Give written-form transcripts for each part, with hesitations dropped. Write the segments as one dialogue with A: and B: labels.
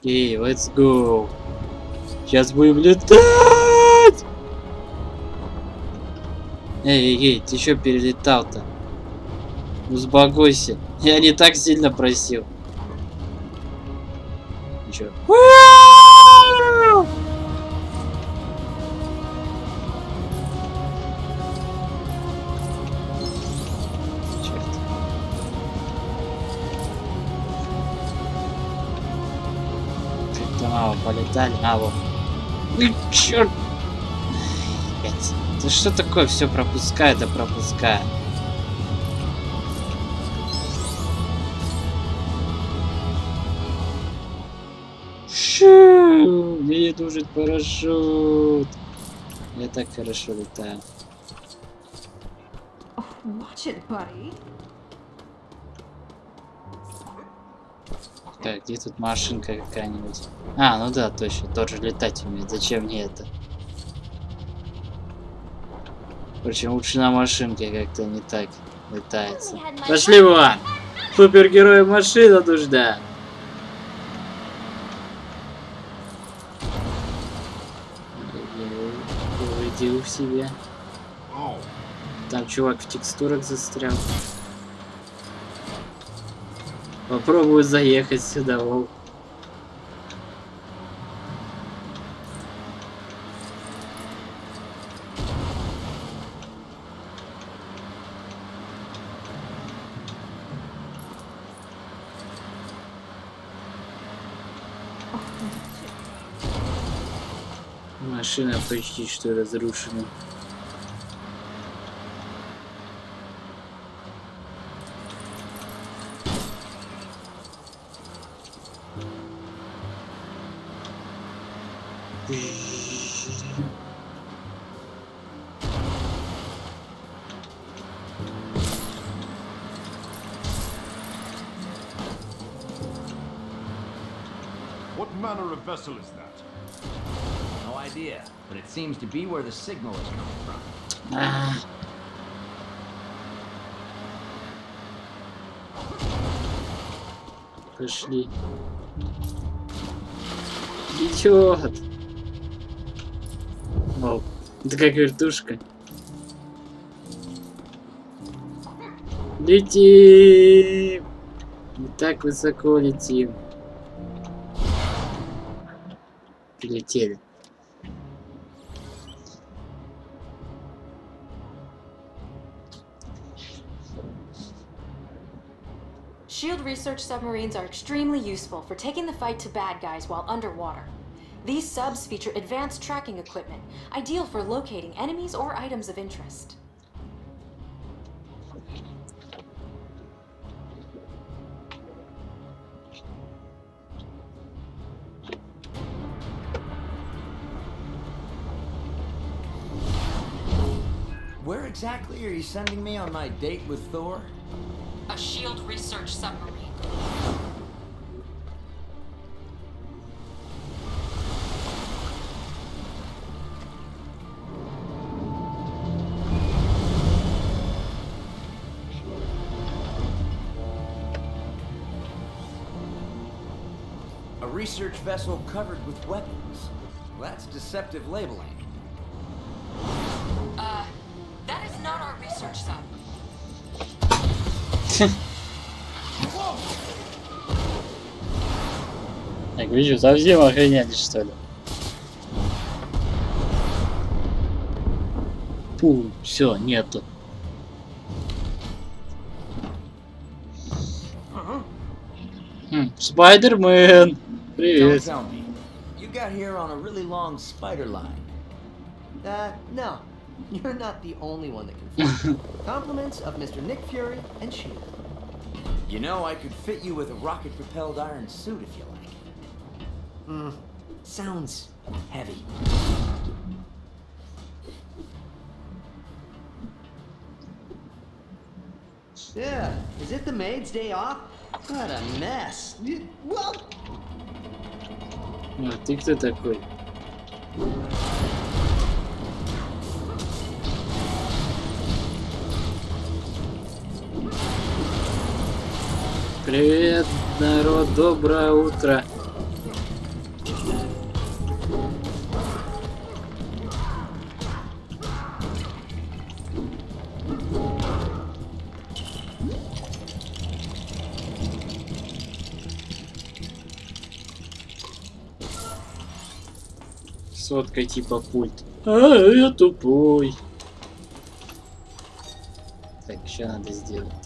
A: Эй, let's go. Сейчас будем летать! Эй, ты чё перелетал-то? Успокойся. Я не так сильно просил. Ничего. Черт. Как-то мало полетали. А, вот. Ну, черт. Опять. Да что такое? Все пропускаю, да пропускаю. Мне нужен парашют. Я так хорошо летаю.
B: Watch it, buddy.
A: Так, где тут машинка какая-нибудь? А, ну да, точно, тоже летать умеет. Зачем мне это? Впрочем, лучше на машинке как-то не так летается. Пошли вон! Супергерой машина нужна! Уйди в себе. Там чувак в текстурах застрял. Попробую заехать сюда, волк. Машина почти что разрушена.
C: What manner of vessel is that?
D: No idea, but it seems to be where the signal is coming from.
A: Пошли. Идет. О, это как вертушка. Летим! Мы так высоко летим. Прилетели.
E: Shield research submarines are extremely useful for taking the fight to bad guys while underwater. These subs feature advanced tracking equipment, ideal for locating enemies or items of interest.
D: Where exactly are you sending me on my date with Thor?
E: A Shield research submarine.
D: A research vessel covered with weapons. Well, that's deceptive labeling.
E: That is not our research sub.
A: Так, вы что, совсем охренели, что ли? Фу, все, нету. Спайдермен! Привет!
D: Don't tell me. You got here on a really long spider line.
F: No. You're not the only one that can fly. Compliments of Mr. Nick Fury and Shield.
D: You know, I could fit you with a rocket-propelled iron suit if you like.
F: Sounds heavy. Yeah, is it the maid's day off? What a mess. Well...
A: А ты кто такой? Привет, народ, доброе утро. красоткой типа пульт. А, я тупой. Так, что надо сделать-то?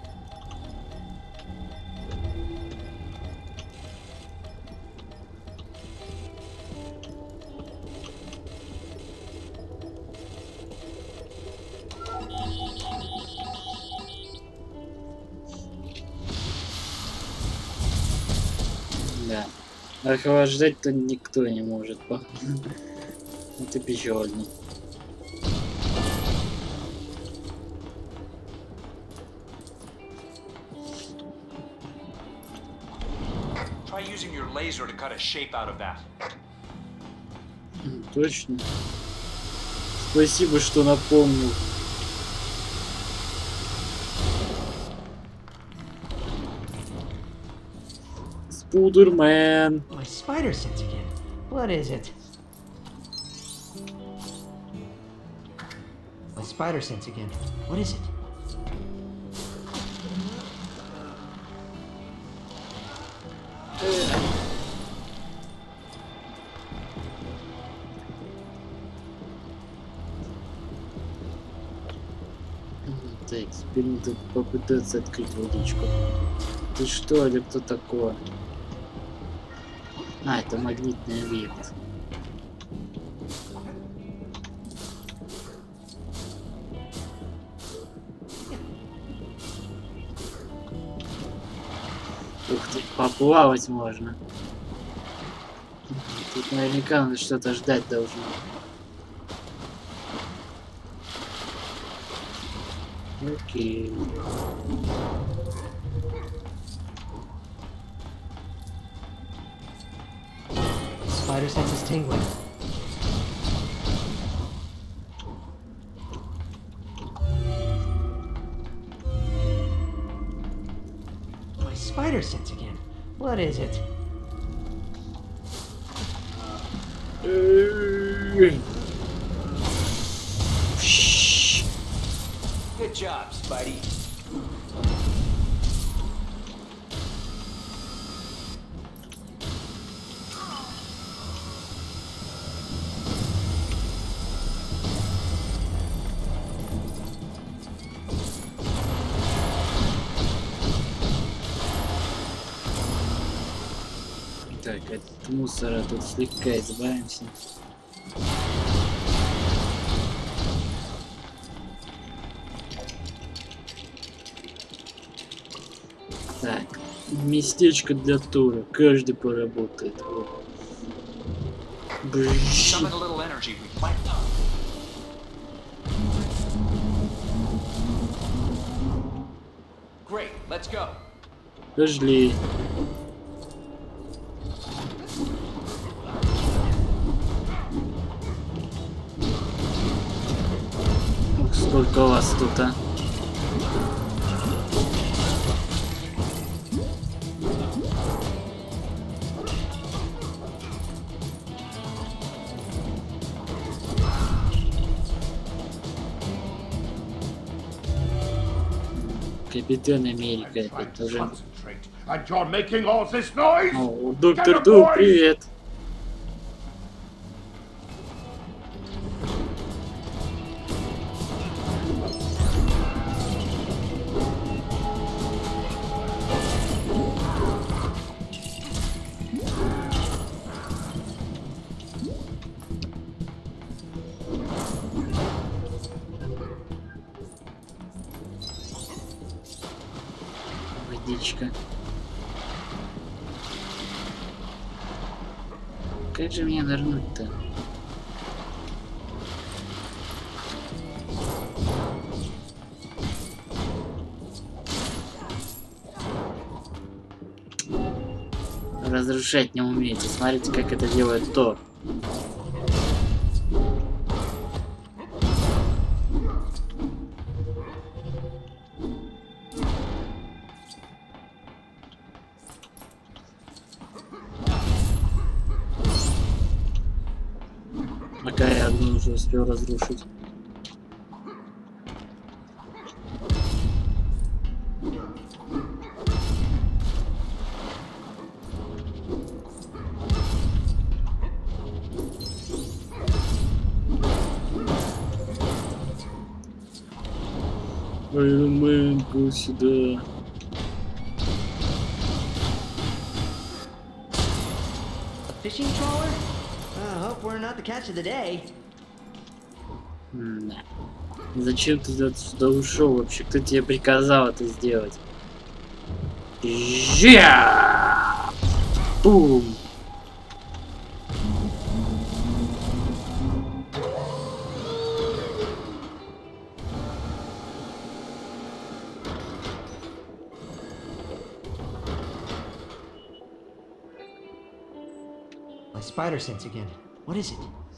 A: Да. Охлаждать-то никто не может. Это печально.
G: Try using your laser to cut a shape out of that.
A: Точно. Спасибо, что напомнил. Спудермен.
F: My spider sense again. What is it? My spider sense again. What is it?
A: Так, теперь надо попытаться открыть водичку. Ты что, или кто такой? А, это магнитный объект. Ух ты, поплавать можно. Тут наверняка надо что-то ждать должно. Окей.
F: Spider sense is tingling. My spider sense again. What is it?
D: Good job, Spidey.
A: Так, от мусора тут слегка избавимся. Так, местечко для тура. Каждый поработает.
G: Summon a little energy. We plant.
D: Great, let's go.
A: Пошли. Ух, сколько вас тут, а? Капитан Америка опять уже.
C: Concentrate. And you're making all this noise?
A: О, доктор Ду, привет. Водичка. Как же мне нырнуть-то? Разрушать не умеете. Смотрите, как это делает Тор. Пока я одну уже успел разрушить. Iron Man, go сюда.
F: Fishing trawler? I hope we're not the catch of the day.
A: Да. Зачем ты сюда ушел вообще? Кто тебе приказал это сделать? Жя! Бум!
F: My spider sense again. What is it?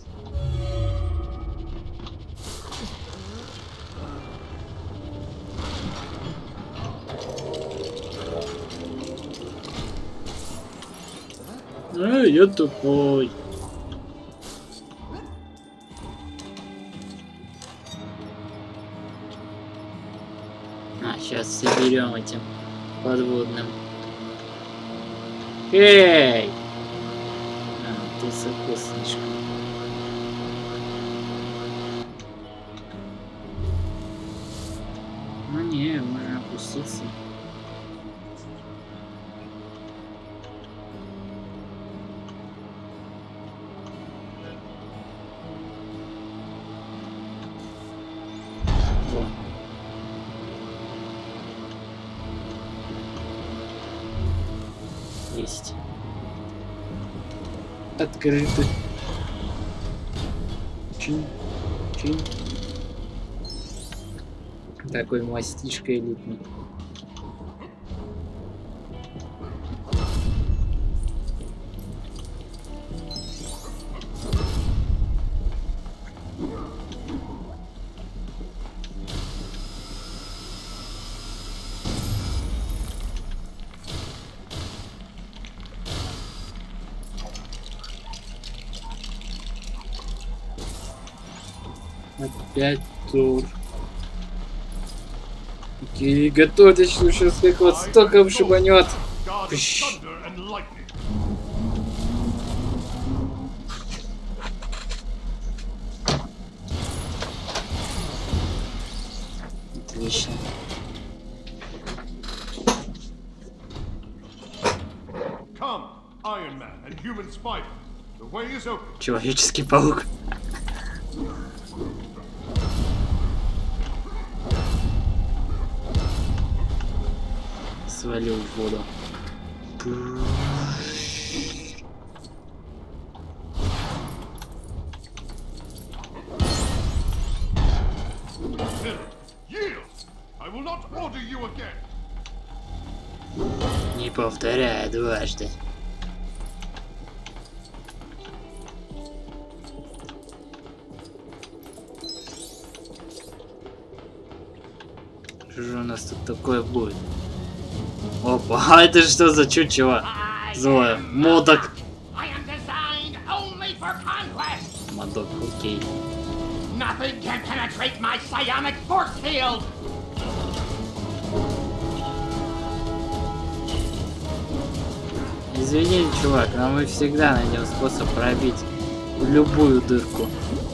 A: Я тупой. Сейчас соберем этим подводным. Эй! Ты высоко слишком. Ну не, можно опуститься. Есть. Открыто. Чин. Чин. Такой мастишка элитный. Опять тур. Окей, готовьтесь, что сейчас как вот столько шибанет. Отлично.
C: Come, Iron Man and human spider. The way is open.
A: Человеческий паук. Свалил в воду. Не повторяй дважды. Что же у нас тут такое будет? Опа, а это что за чучело? Злое. Модок. Модок, окей. Извини, чувак, но мы всегда найдем способ пробить любую дырку.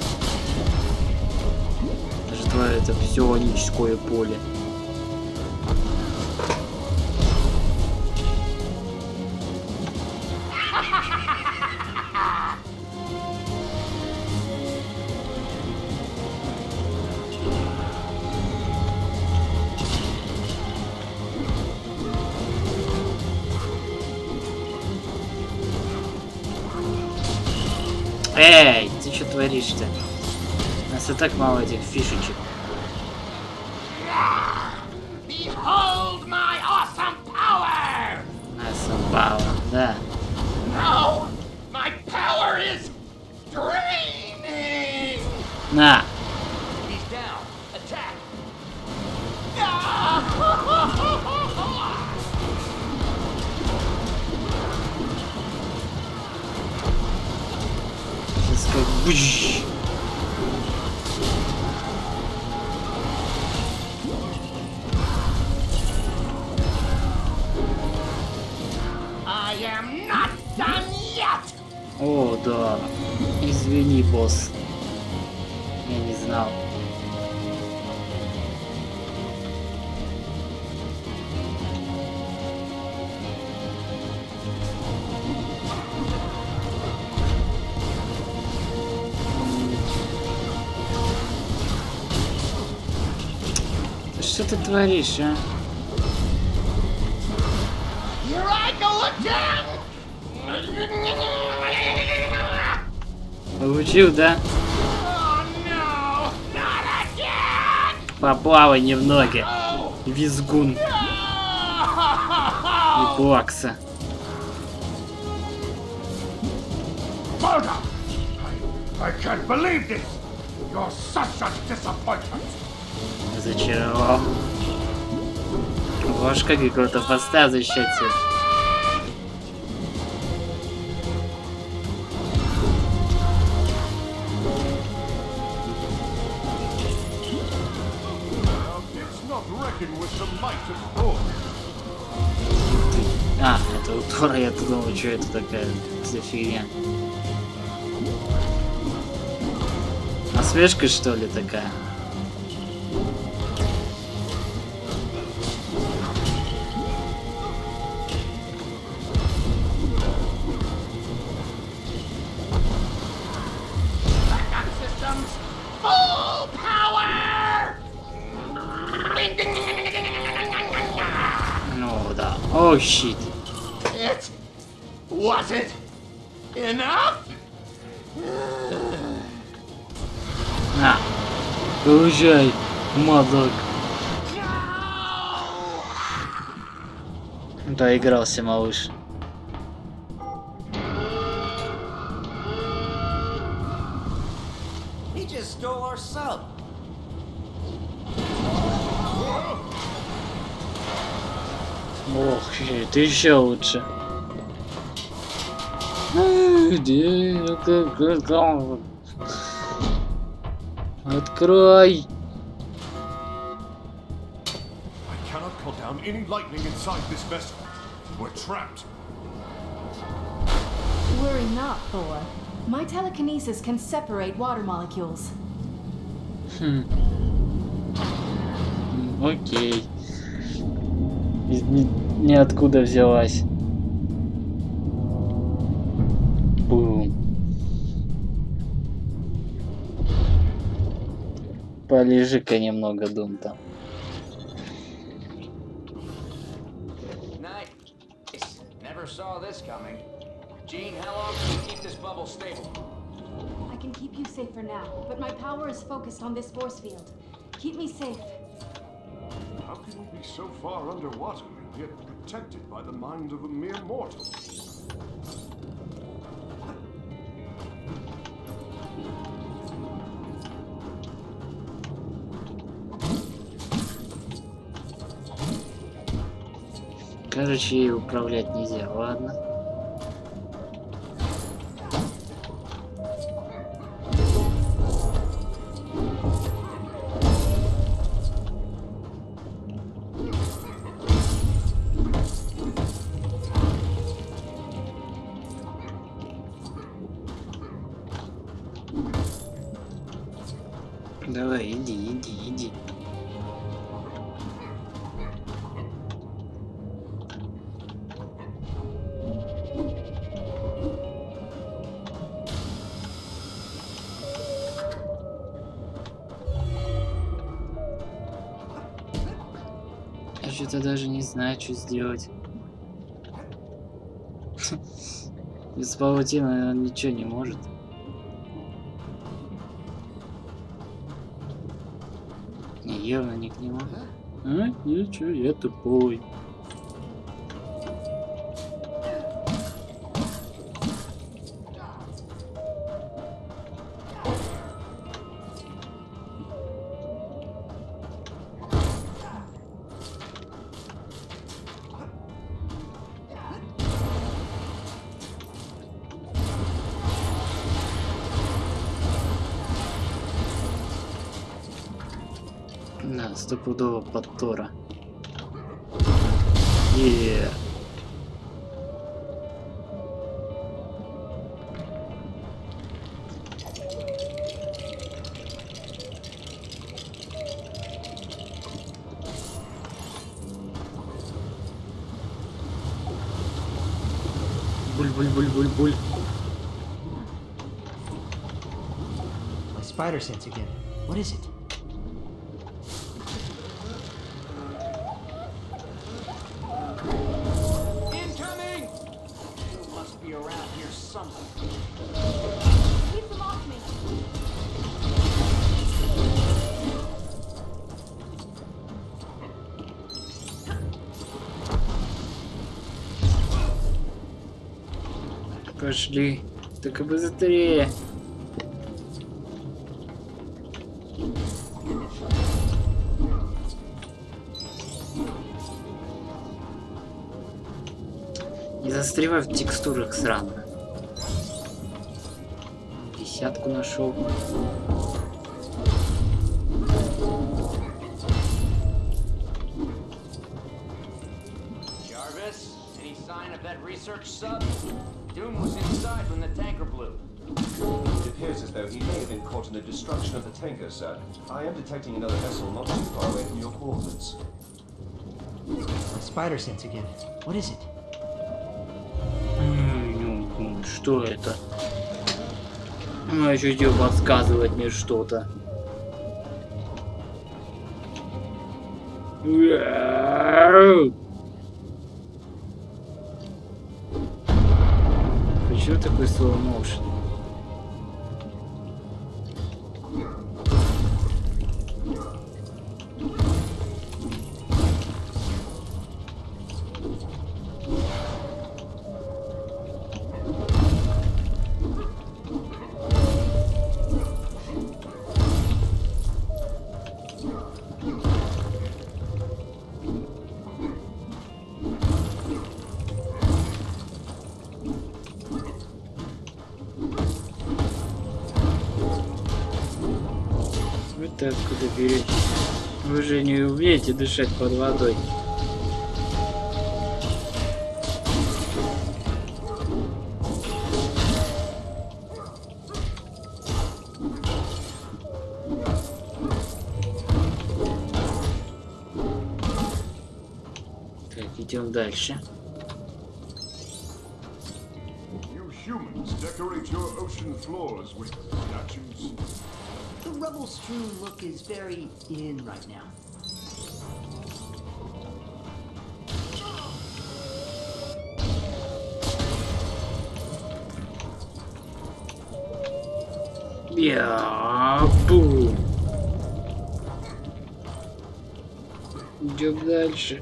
A: Даже твое это псионическое поле. Эй, ты что творишь-то? У нас и так мало этих фишечек.
H: Behold my awesome power!
A: Awesome power, да.
H: No! My power is draining!
A: На!
D: He's down. Attack!
A: Сейчас как бжж.
H: I am not done yet!
A: О, да. Извини, босс. Я не знал. Что ты творишь, а?
H: Here I go again!
A: Получил, да?
H: Oh no! Not again!
A: Поплавай немного. Визгун. И плакса.
C: Murder! I can't believe this! You're such a disappointment!
A: Зачаровал. Ложка какого-то поста защитил.
C: It's not reckoned with the might of Thor.
A: А, это у Тора, я думал, что это такая за фигня. Насмешка, что ли, такая?
H: Systems full power!
A: Ну да. О, щит.
H: It was it enough?
A: На. Получай, мазок. Доигрался, малыш.
D: He just stole our sub.
A: Ох, ты еще лучше. Открой.
C: I cannot call down any lightning inside this vessel. We're trapped.
B: Worry not, Thor. My telekinesis can separate water molecules.
A: Окей. Из ниоткуда взялась. Бум. Полежи-ка немного, Дум, там.
D: Nice. Never saw this coming. Gene, how long can you keep this bubble stable?
B: I can keep you safe for now, but my power is focused on this force field. Keep me safe.
C: How can we be so far underwater and yet protected by the mind of a mere mortal?
A: Короче, ей управлять нельзя, ладно. Давай, иди. Я что-то даже не знаю, что сделать. Без паутины он ничего не может. Явно не к нему. А? Ничего, я тупой. Да, стопудово под Тора. Буль-буль-буль-буль-буль.
F: My spider sense again. What is it?
A: Пошли. Только быстрее. Не застревай в текстурах сраных. Десятку нашел.
D: Jarvis, any sign of that research sub? Doom was inside when the tanker blew.
I: It appears as though he may have been caught in the destruction of the tanker, sir. I am detecting another vessel not too far away from your coordinates.
F: Spider sense again. What is it?
A: Что это? Чуть-чуть подсказывает мне что-то. Почему такой slow motion? Вы-то откуда берете? Вы же не умеете дышать под водой. Так, идем дальше.
C: You humans decorate your ocean floors with statues.
F: The rubble-strewn look is very in right now.
A: Бум. Идем дальше.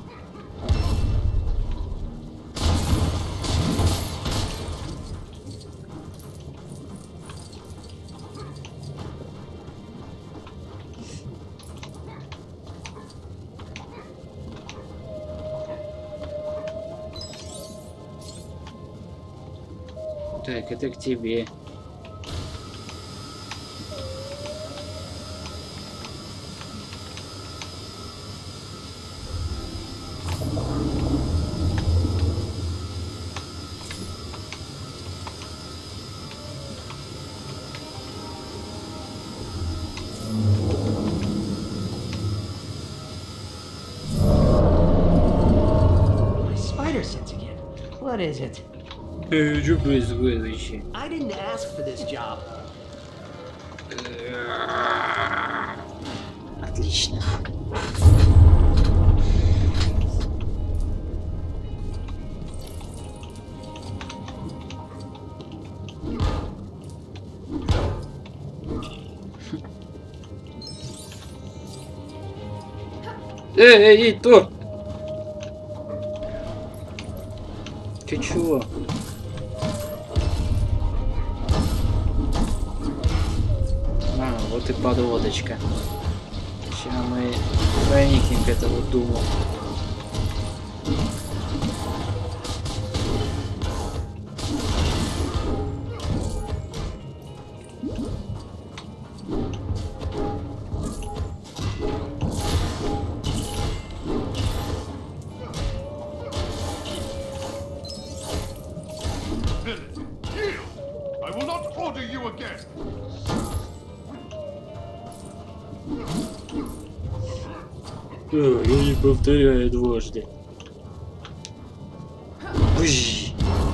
A: Так, это к тебе.
F: My spider sense again. What is it?
A: Что происходит вообще?
F: I didn't ask for this job.
A: Отлично. Эй, Тор! Ты чего? Вот и подводочка. Сейчас мы проникнем к этому думу.
C: I will not order you again.
A: Я не повторяю дважды. Уй.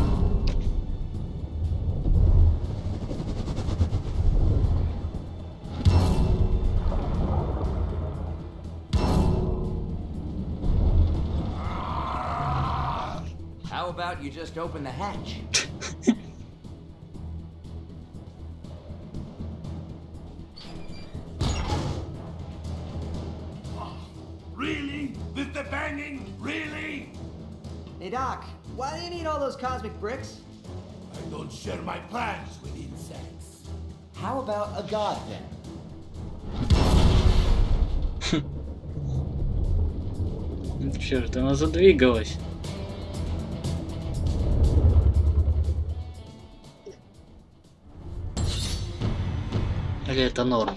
D: How about you just open the hatch?
H: Really? With the banging? Really?
F: Hey Doc, why do you need all those cosmic bricks?
H: I don't share my plans with insects.
F: How about a god then?
A: Черт, она задвигалась. Или это норм?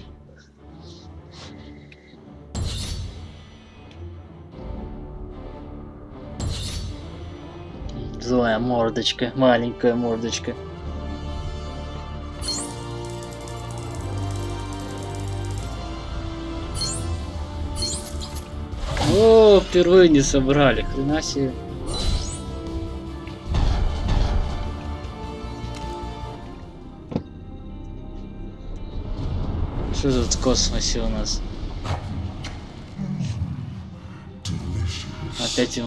A: Злая мордочка, маленькая мордочка. О, впервые не собрали, хрена себе. Что тут в космосе у нас? Опять